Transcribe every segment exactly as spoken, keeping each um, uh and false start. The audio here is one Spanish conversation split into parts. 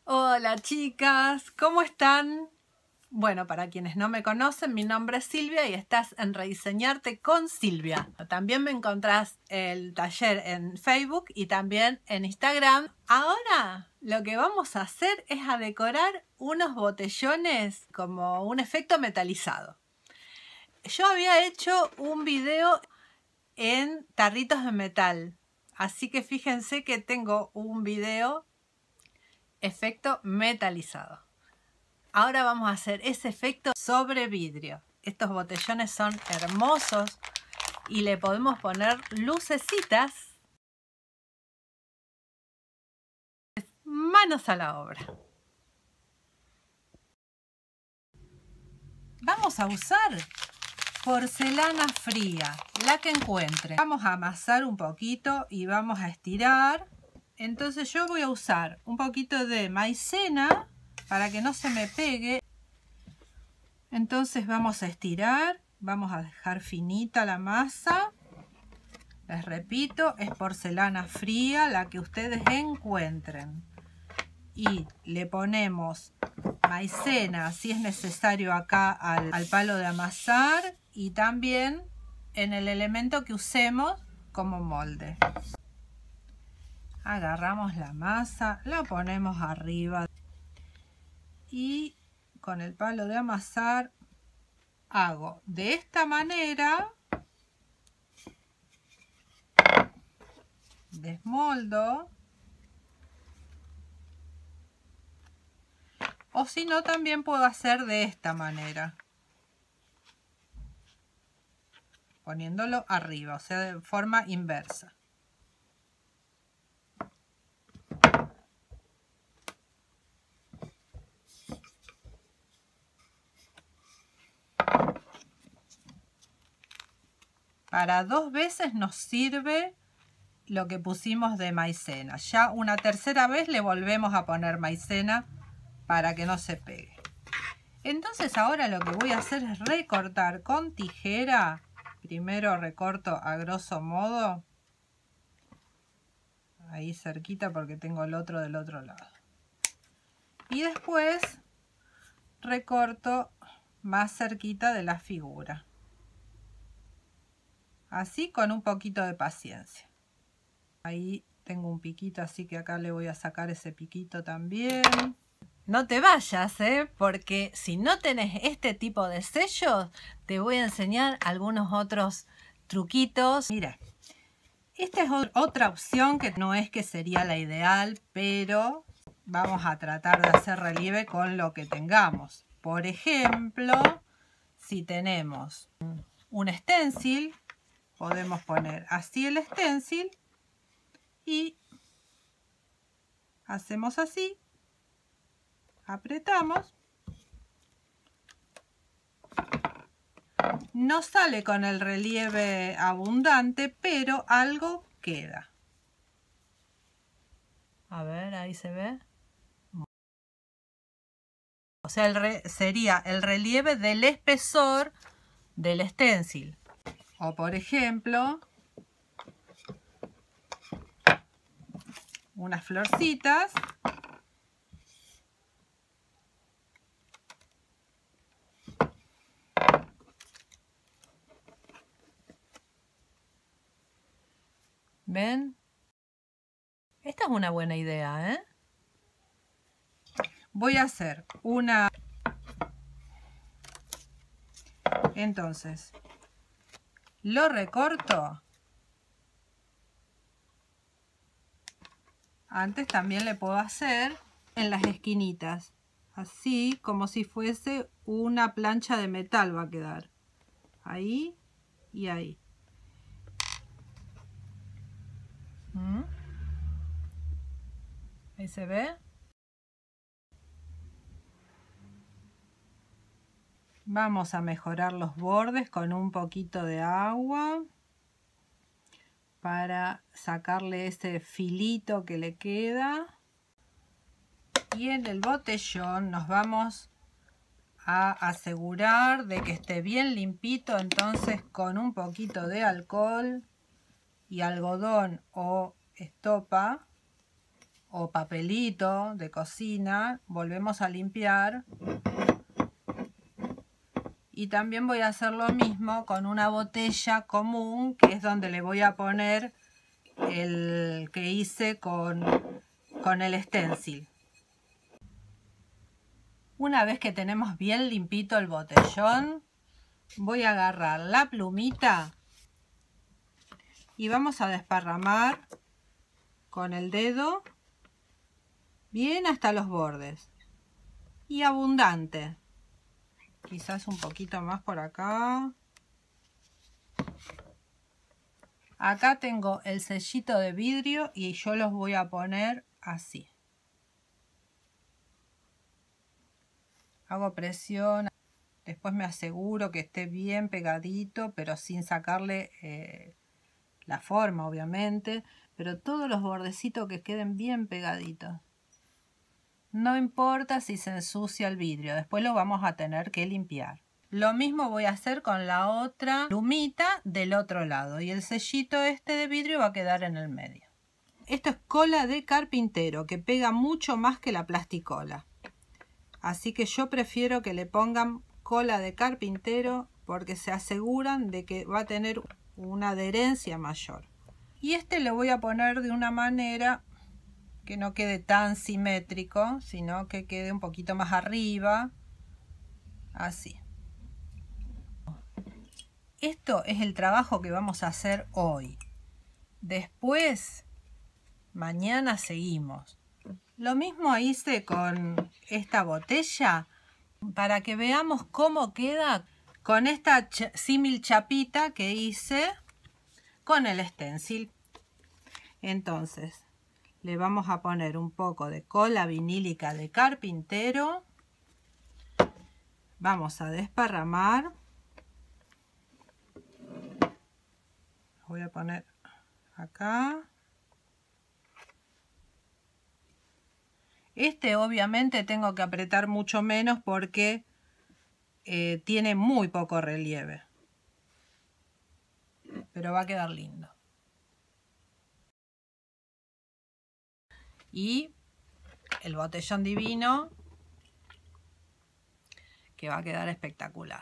Hola chicas, ¿cómo están? Bueno, para quienes no me conocen, mi nombre es Silvia y estás en Rediseñarte con Silvia. También me encontrás el taller en Facebook y también en Instagram. Ahora lo que vamos a hacer es a decorar unos botellones como un efecto metalizado. Yo había hecho un video en tarritos de metal, así que fíjense que tengo un video efecto metalizado. Ahora vamos a hacer ese efecto sobre vidrio. Estos botellones son hermosos y le podemos poner lucecitas. Manos a la obra. Vamos a usar porcelana fría, la que encuentre. Vamos a amasar un poquito y vamos a estirar. Entonces yo voy a usar un poquito de maicena para que no se me pegue. Entonces vamos a estirar, vamos a dejar finita la masa. Les repito, es porcelana fría, la que ustedes encuentren. Y le ponemos maicena, si es necesario, acá al, al palo de amasar y también en el elemento que usemos como molde. Agarramos la masa, la ponemos arriba y con el palo de amasar hago de esta manera, desmoldo, o si no también puedo hacer de esta manera, poniéndolo arriba, o sea, de forma inversa. Para dos veces nos sirve lo que pusimos de maicena. Ya una tercera vez le volvemos a poner maicena para que no se pegue. Entonces ahora lo que voy a hacer es recortar con tijera. Primero recorto a grosso modo. Ahí cerquita porque tengo el otro del otro lado. Y después recorto más cerquita de la figura. Así, con un poquito de paciencia. Ahí tengo un piquito, así que acá le voy a sacar ese piquito también. No te vayas, ¿eh? Porque si no tenés este tipo de sellos, te voy a enseñar algunos otros truquitos. Mira, esta es otra opción que no es que sería la ideal, pero vamos a tratar de hacer relieve con lo que tengamos. Por ejemplo, si tenemos un stencil, podemos poner así el stencil y hacemos así, apretamos, no sale con el relieve abundante, pero algo queda. A ver, ahí se ve. O sea, el re, sería el relieve del espesor del stencil. O por ejemplo, unas florcitas. ¿Ven? Esta es una buena idea, ¿eh? Voy a hacer una... Entonces, lo recorto. Antes también le puedo hacer en las esquinitas. Así como si fuese una plancha de metal va a quedar. Ahí y ahí. ¿Mm? Ahí se ve. Vamos a mejorar los bordes con un poquito de agua para sacarle ese filito que le queda. Y en el botellón nos vamos a asegurar de que esté bien limpito, entonces con un poquito de alcohol y algodón o estopa o papelito de cocina, volvemos a limpiar. Y también voy a hacer lo mismo con una botella común, que es donde le voy a poner el que hice con, con el stencil. Una vez que tenemos bien limpito el botellón, voy a agarrar la plumita y vamos a desparramar con el dedo bien hasta los bordes y abundante. Quizás un poquito más por acá. Acá tengo el sellito de vidrio y yo los voy a poner así. Hago presión. Después me aseguro que esté bien pegadito, pero sin sacarle eh, la forma, obviamente. Pero todos los bordecitos que queden bien pegaditos. No importa si se ensucia el vidrio, después lo vamos a tener que limpiar. Lo mismo voy a hacer con la otra plumita del otro lado. Y el sellito este de vidrio va a quedar en el medio. Esto es cola de carpintero, que pega mucho más que la plasticola. Así que yo prefiero que le pongan cola de carpintero porque se aseguran de que va a tener una adherencia mayor. Y este le voy a poner de una manera que no quede tan simétrico, sino que quede un poquito más arriba, así. Esto es el trabajo que vamos a hacer hoy. Después, mañana seguimos. Lo mismo hice con esta botella, para que veamos cómo queda con esta símil chapita que hice con el stencil. Entonces, le vamos a poner un poco de cola vinílica de carpintero. Vamos a desparramar. Voy a poner acá. Este obviamente tengo que apretar mucho menos porque eh, tiene muy poco relieve. Pero va a quedar lindo. Y el botellón divino, que va a quedar espectacular.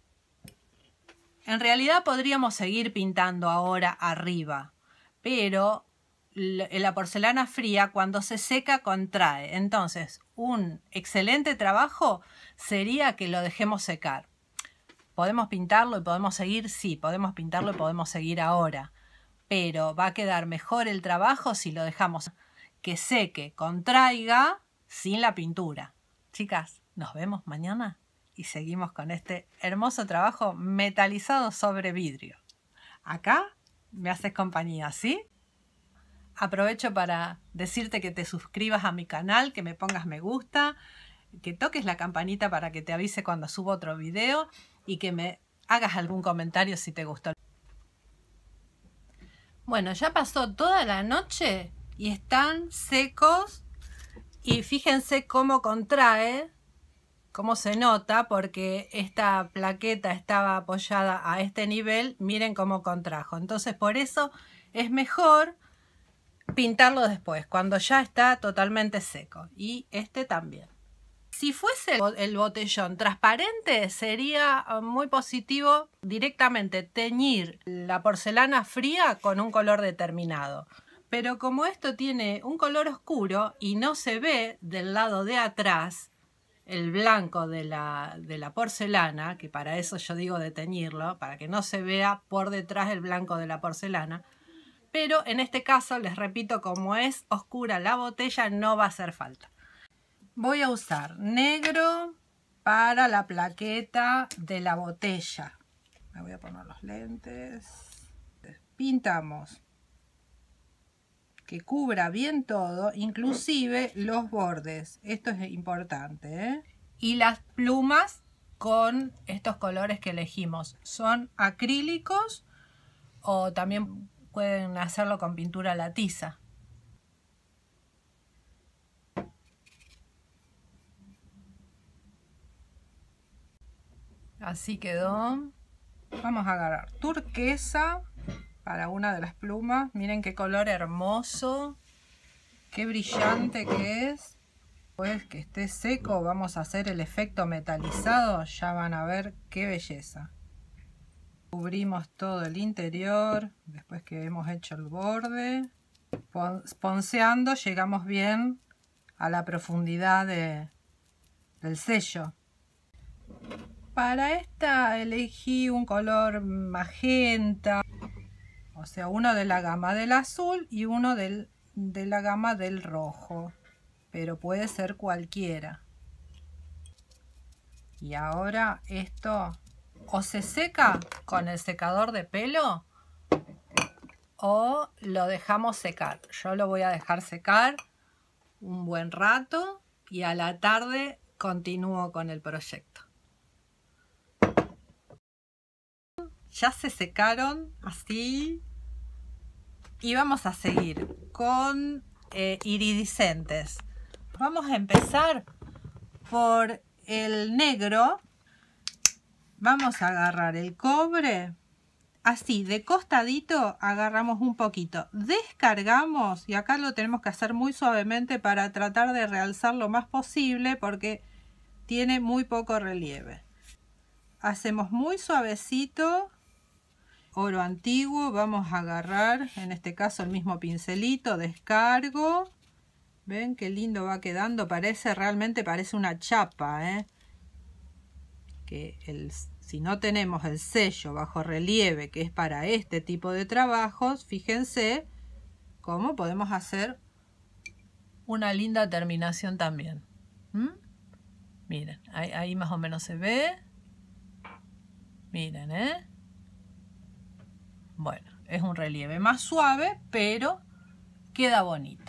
En realidad podríamos seguir pintando ahora arriba, pero la porcelana fría cuando se seca contrae. Entonces un excelente trabajo sería que lo dejemos secar. ¿Podemos pintarlo y podemos seguir? Sí, podemos pintarlo y podemos seguir ahora. Pero va a quedar mejor el trabajo si lo dejamos que seque, contraiga, sin la pintura. Chicas, nos vemos mañana y seguimos con este hermoso trabajo metalizado sobre vidrio. Acá me haces compañía, ¿sí? Aprovecho para decirte que te suscribas a mi canal, que me pongas me gusta, que toques la campanita para que te avise cuando subo otro video y que me hagas algún comentario si te gustó. Bueno, ya pasó toda la noche y están secos y fíjense cómo contrae, cómo se nota, porque esta plaqueta estaba apoyada a este nivel, miren cómo contrajo. Entonces por eso es mejor pintarlo después, cuando ya está totalmente seco. Y este también. Si fuese el botellón transparente, sería muy positivo directamente teñir la porcelana fría con un color determinado. Pero como esto tiene un color oscuro y no se ve del lado de atrás el blanco de la, de la porcelana, que para eso yo digo de teñirlo, para que no se vea por detrás el blanco de la porcelana, pero en este caso, les repito, como es oscura la botella, no va a hacer falta. Voy a usar negro para la plaqueta de la botella. Me voy a poner los lentes. Pintamos que cubra bien todo, inclusive los bordes. Esto es importante, ¿eh? Y las plumas con estos colores que elegimos. Son acrílicos o también pueden hacerlo con pintura a la tiza. Así quedó. Vamos a agarrar turquesa para una de las plumas. Miren qué color hermoso Qué brillante que es. Pues que esté seco, vamos a hacer el efecto metalizado. Ya van a ver qué belleza. Cubrimos todo el interior. Después que hemos hecho el borde. Ponceando llegamos bien a la profundidad de, del sello. Para esta elegí un color magenta. O sea, uno de la gama del azul y uno del, de la gama del rojo. Pero puede ser cualquiera. Y ahora esto o se seca con el secador de pelo o lo dejamos secar. Yo lo voy a dejar secar un buen rato y a la tarde continúo con el proyecto. Ya se secaron así y vamos a seguir con eh, iridiscentes. Vamos a empezar por el negro. Vamos a agarrar el cobre, así de costadito agarramos un poquito, descargamos y acá lo tenemos que hacer muy suavemente para tratar de realzar lo más posible porque tiene muy poco relieve. Hacemos muy suavecito, oro antiguo, vamos a agarrar en este caso el mismo pincelito, descargo. ¿Ven qué lindo va quedando? Parece, realmente parece una chapa, ¿eh? Que el, si no tenemos el sello bajo relieve, que es para este tipo de trabajos, fíjense cómo podemos hacer una linda terminación también. ¿Mm? Miren, ahí, ahí más o menos se ve. Miren, ¿eh? Bueno, es un relieve más suave, pero queda bonito.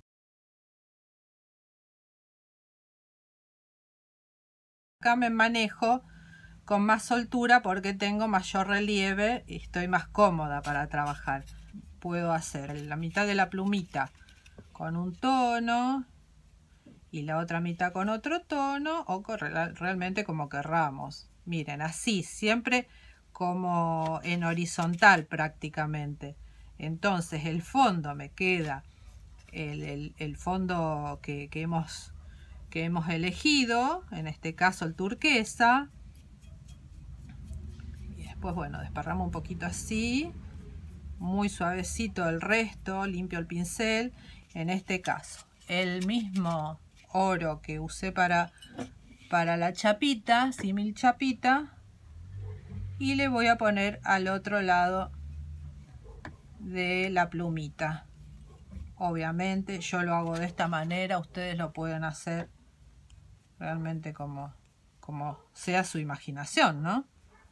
Acá me manejo con más soltura porque tengo mayor relieve y estoy más cómoda para trabajar. Puedo hacer la mitad de la plumita con un tono y la otra mitad con otro tono o con, realmente como querramos. Miren, así, siempre como en horizontal prácticamente. Entonces el fondo me queda el, el, el fondo que, que hemos... que hemos elegido, en este caso el turquesa, y después bueno, desparramos un poquito así, muy suavecito el resto, limpio el pincel, en este caso el mismo oro que usé para, para la chapita, símil chapita, y le voy a poner al otro lado de la plumita. Obviamente yo lo hago de esta manera, ustedes lo pueden hacer realmente como, como sea su imaginación, ¿no?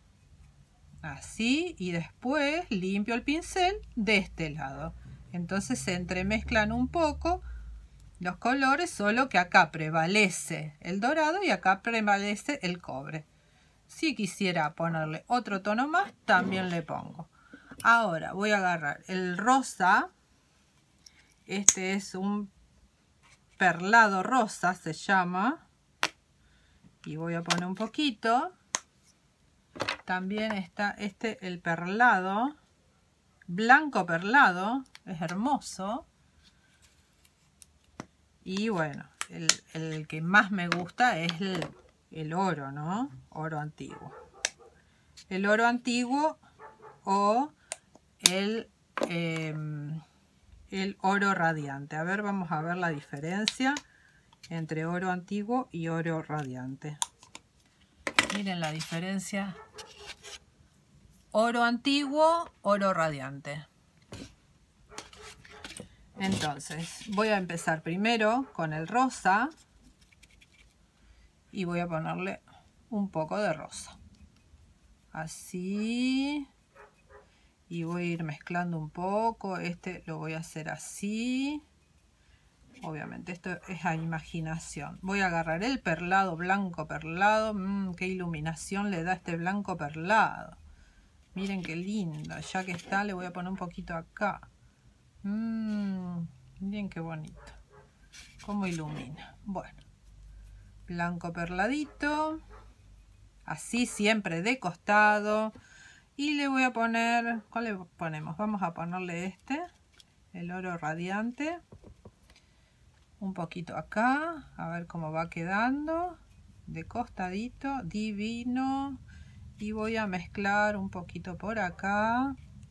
Así, y después limpio el pincel de este lado. Entonces se entremezclan un poco los colores, solo que acá prevalece el dorado y acá prevalece el cobre. Si quisiera ponerle otro tono más, también le pongo. Ahora voy a agarrar el rosa. Este es un perlado rosa, se llama. Y voy a poner un poquito. También está este, el perlado, blanco perlado, es hermoso. Y bueno, el, el que más me gusta es el, el oro, ¿no? Oro antiguo. El oro antiguo o el, eh, el oro radiante. A ver, vamos a ver la diferencia entre oro antiguo y oro radiante. Miren la diferencia. Oro antiguo, oro radiante. Entonces, voy a empezar primero con el rosa. Y voy a ponerle un poco de rosa. Así. Y voy a ir mezclando un poco. Este lo voy a hacer así. Obviamente esto es a imaginación. Voy a agarrar el perlado, blanco perlado. Mmm, qué iluminación le da este blanco perlado. Miren qué lindo. Ya que está, le voy a poner un poquito acá. Mmm, miren qué bonito. Cómo ilumina. Bueno. Blanco perladito. Así siempre de costado. Y le voy a poner... ¿Cuál le ponemos? Vamos a ponerle este. El oro radiante. Un poquito acá, a ver cómo va quedando. De costadito, divino. Y voy a mezclar un poquito por acá.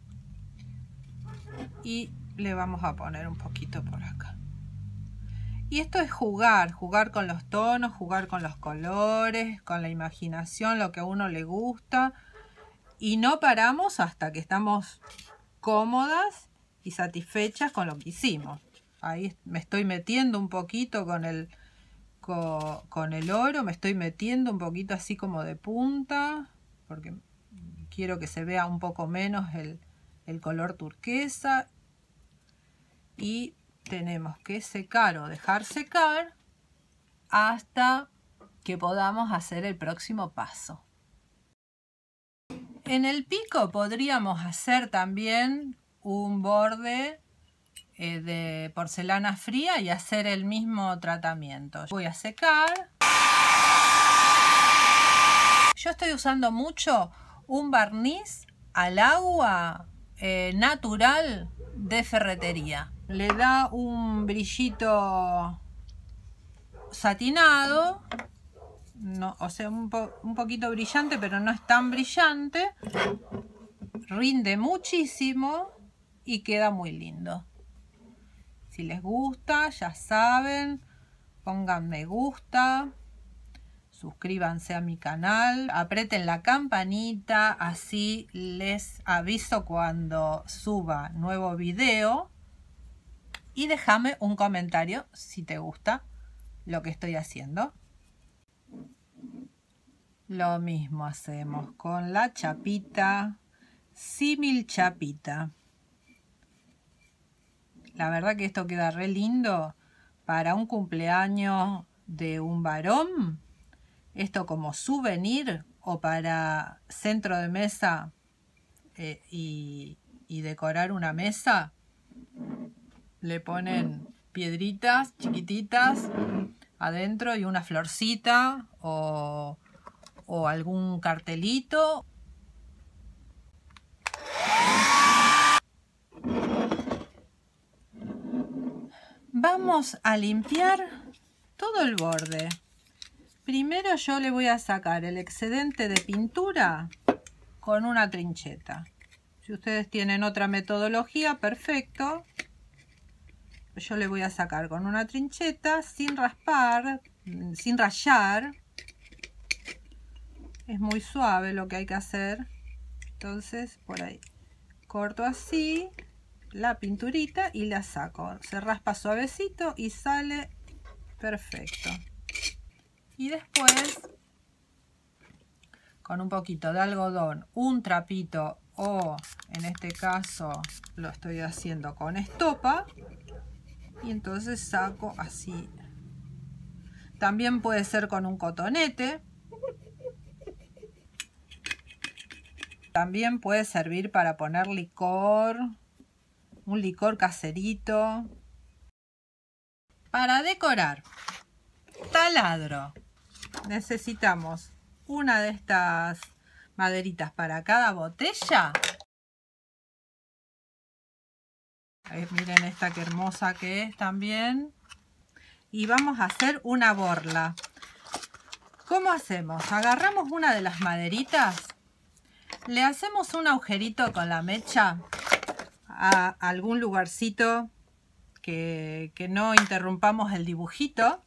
Y le vamos a poner un poquito por acá. Y esto es jugar, jugar con los tonos, jugar con los colores, con la imaginación, lo que a uno le gusta. Y no paramos hasta que estamos cómodas y satisfechas con lo que hicimos. Ahí me estoy metiendo un poquito con el, con, con el oro, me estoy metiendo un poquito así como de punta, porque quiero que se vea un poco menos el, el color turquesa. Y tenemos que secar o dejar secar hasta que podamos hacer el próximo paso. En el pico podríamos hacer también un borde eh, de porcelana fría y hacer el mismo tratamiento. Voy a secar. Yo estoy usando mucho un barniz al agua eh, natural de ferretería. Le da un brillito satinado, no, o sea, un, po un poquito brillante, pero no es tan brillante. Rinde muchísimo y queda muy lindo. Si les gusta, ya saben, pongan me gusta, suscríbanse a mi canal, aprieten la campanita, así les aviso cuando suba nuevo video. Y déjame un comentario si te gusta lo que estoy haciendo. Lo mismo hacemos con la chapita, símil chapita. La verdad que esto queda re lindo para un cumpleaños de un varón. Esto como souvenir o para centro de mesa eh, y, y decorar una mesa. Le ponen piedritas chiquititas adentro y una florcita o, o algún cartelito. Vamos a limpiar todo el borde. Primero yo le voy a sacar el excedente de pintura con una trincheta. Si ustedes tienen otra metodología, perfecto. Yo le voy a sacar con una trincheta sin raspar, sin rayar. Es muy suave lo que hay que hacer. Entonces por ahí corto así la pinturita y la saco. Se raspa suavecito y sale perfecto. Y después con un poquito de algodón, un trapito o en este caso lo estoy haciendo con estopa. Y entonces saco así. También puede ser con un cotonete. También puede servir para poner licor. Un licor caserito. Para decorar. Taladro. Necesitamos una de estas maderitas para cada botella. Ahí, miren esta que hermosa que es también. Y vamos a hacer una borla. ¿Cómo hacemos? Agarramos una de las maderitas. Le hacemos un agujerito con la mecha a algún lugarcito que, que no interrumpamos el dibujito.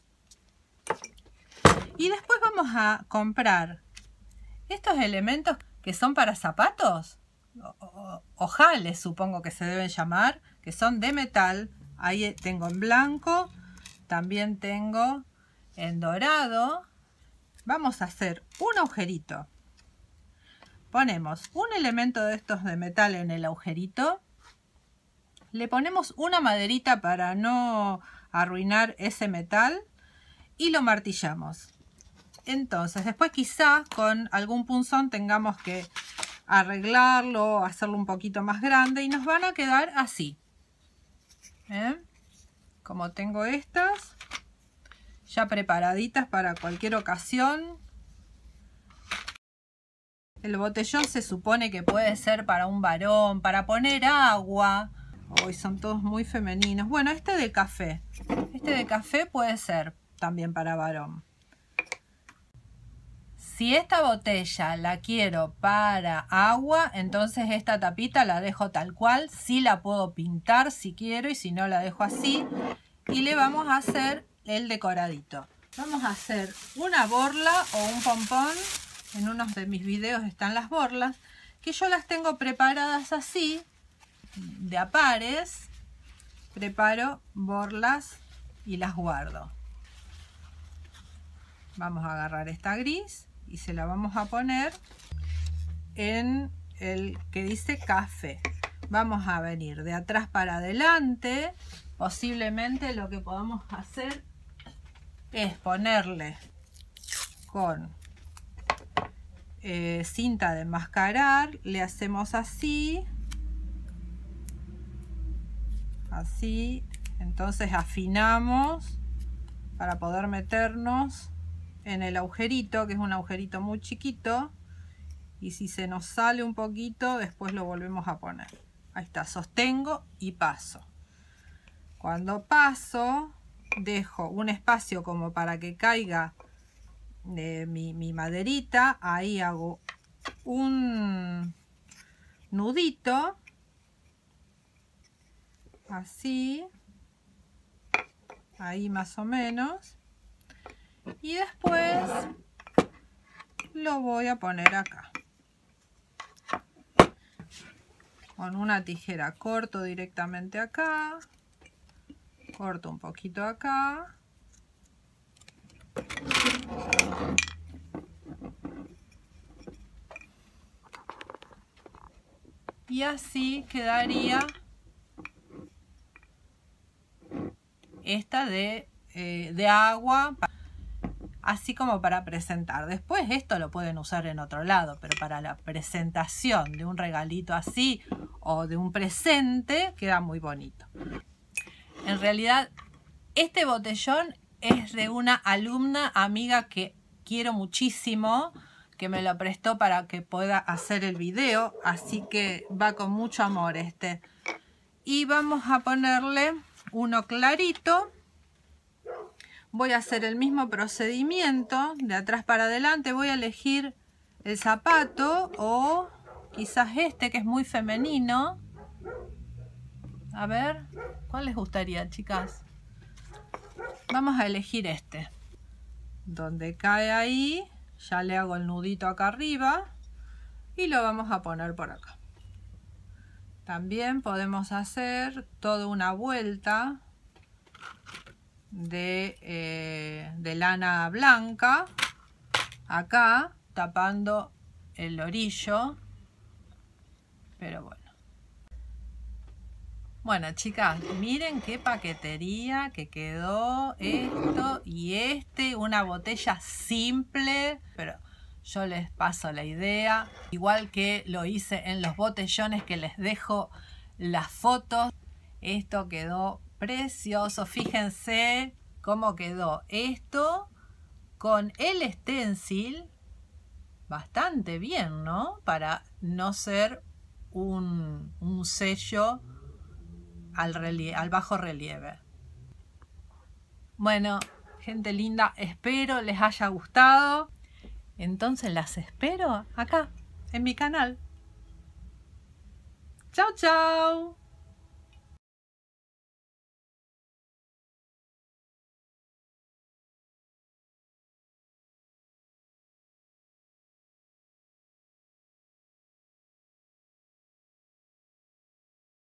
Y después vamos a comprar estos elementos que son para zapatos. Ojales supongo que se deben llamar, que son de metal. Ahí tengo en blanco, también tengo en dorado. Vamos a hacer un agujerito. Ponemos un elemento de estos de metal en el agujerito. Le ponemos una maderita para no arruinar ese metal y lo martillamos. Entonces después quizá con algún punzón tengamos que arreglarlo, hacerlo un poquito más grande y nos van a quedar así. ¿Eh? Como tengo estas ya preparaditas para cualquier ocasión. El botellón se supone que puede ser para un varón, para poner agua. Hoy son todos muy femeninos. Bueno, este de café. Este de café puede ser también para varón. Si esta botella la quiero para agua, entonces esta tapita la dejo tal cual. Sí la puedo pintar si quiero y si no la dejo así. Y le vamos a hacer el decoradito. Vamos a hacer una borla o un pompón. En unos de mis videos están las borlas, que yo las tengo preparadas así, de a pares. Preparo borlas y las guardo. Vamos a agarrar esta gris y se la vamos a poner en el que dice café. Vamos a venir de atrás para adelante. Posiblemente lo que podamos hacer es ponerle con eh, cinta de enmascarar. Le hacemos así. Así. Entonces afinamos para poder meternos en el agujerito, que es un agujerito muy chiquito, y si se nos sale un poquito después lo volvemos a poner. Ahí está, sostengo y paso. Cuando paso dejo un espacio como para que caiga eh, mi, mi maderita. Ahí hago un nudito así, ahí más o menos. Y después lo voy a poner acá. Con una tijera corto directamente acá. Corto un poquito acá. Y así quedaría esta de, eh, de agua. Así como para presentar. Después esto lo pueden usar en otro lado, pero para la presentación de un regalito así o de un presente queda muy bonito. En realidad este botellón es de una alumna amiga que quiero muchísimo, que me lo prestó para que pueda hacer el video, así que va con mucho amor este. Y vamos a ponerle uno clarito. Voy a hacer el mismo procedimiento de atrás para adelante. Voy a elegir el zapato o quizás este que es muy femenino. A ver, ¿cuál les gustaría, chicas? Vamos a elegir este. Donde cae ahí, ya le hago el nudito acá arriba y lo vamos a poner por acá. También podemos hacer toda una vuelta de, eh, de lana blanca acá tapando el orillo, pero bueno. Bueno, chicas, miren qué paquetería que quedó esto y este, una botella simple, pero yo les paso la idea, igual que lo hice en los botellones que les dejo las fotos. Esto quedó precioso, fíjense cómo quedó esto con el stencil, bastante bien, ¿no? Para no ser un, un sello al, relieve, al bajo relieve. Bueno, gente linda, espero les haya gustado. Entonces las espero acá, en mi canal. Chau, chau.